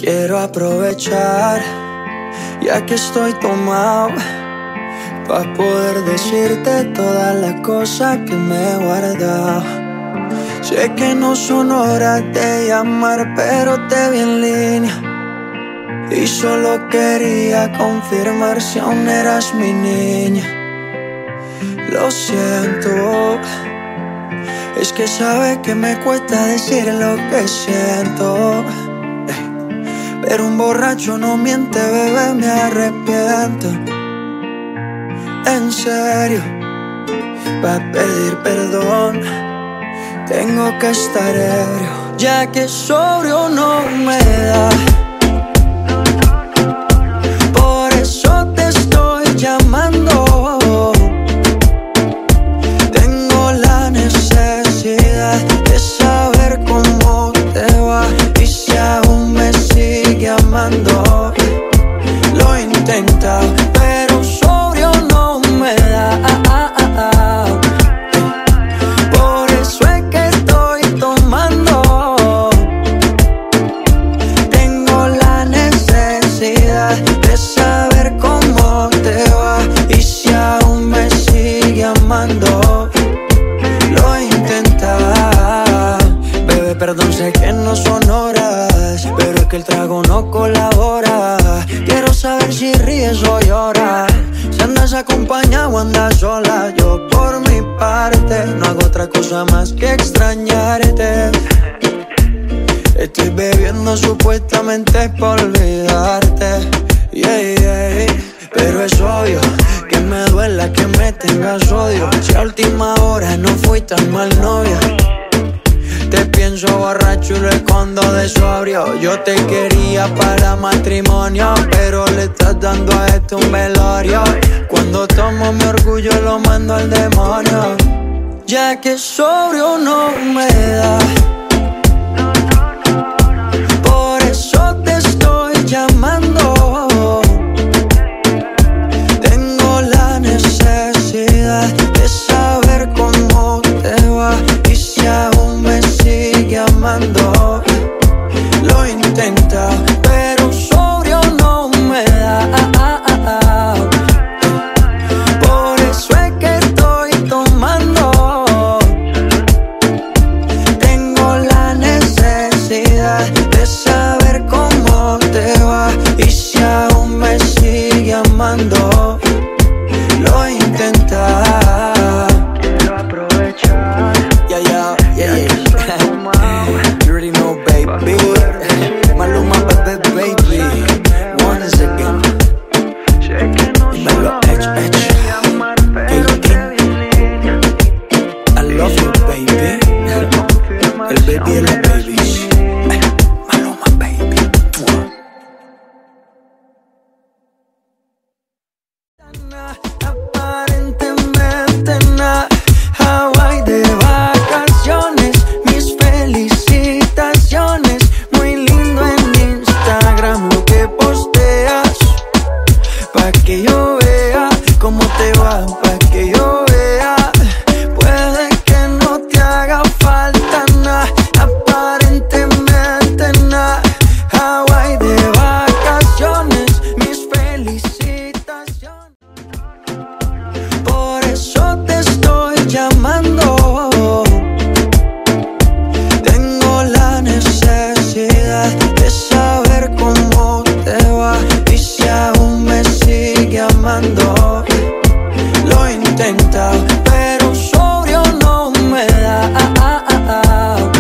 Quiero aprovechar, ya que estoy tomado, pa' poder decirte todas las cosas que me he guardado. Sé que no son horas de llamar, pero te vi en línea y solo quería confirmar si aún eras mi niña. Lo siento, es que sabes que me cuesta decir lo que siento, pero un borracho no miente, bebé, me arrepiento. En serio, pa' pedir perdón tengo que estar ebrio, ya que sobrio no me da. Por eso te estoy llamando. Tengo la necesidad de saber cómo te va y si aún me sigue amando. Lo he intentado, pero sobrio no me da. Por eso es que estoy tomando. Tengo la necesidad de saber cómo te va y si aún me sigue amando. Lo he intentado, bebé, perdón, sé que no son horas, pero es que el trago no colabora. Quiero saber si ríes o lloras, si andas acompañado o andas sola. Yo por mi parte no hago otra cosa más que extrañarte. Estoy bebiendo supuestamente por olvidarte, pero es obvio que me duela que me tengas odio. Si a última hora no fui tan mal novia, te pienso borracho y lo escondo de sobrio. Yo te quería para matrimonio, pero le estás dando a esto un velorio. Cuando tomo mi orgullo lo mando al demonio, ya que sobrio no me da. Por eso te estoy llamando. Tengo la necesidad de saber cómo te va y si aún me sigue amando. Lo he intentado, pero sobrio no me da. Por eso es que estoy tomando. Tengo la necesidad de saber cómo te va y si aún me sigue amando. Lo he intentado. Quiero aprovechar. Yeah. You already know, baby. Maluma, baby. Once again. Dímelo, Edge. I love you, baby. El baby de las babies. Maluma, baby. Aparentemente nada. Hawaii de vacaciones, mis felicitaciones. Muy lindo en Instagram lo que posteas, pa' que yo vea cómo te va, pa' que yo vea. Puede que no te haga falta nada, aparentemente nada. Hawaii de vacaciones, mis felicitaciones. Por eso te estoy llamando. Tengo la necesidad de saber cómo te va y si aún me sigue amando. Lo he intentado, pero sobrio no me da.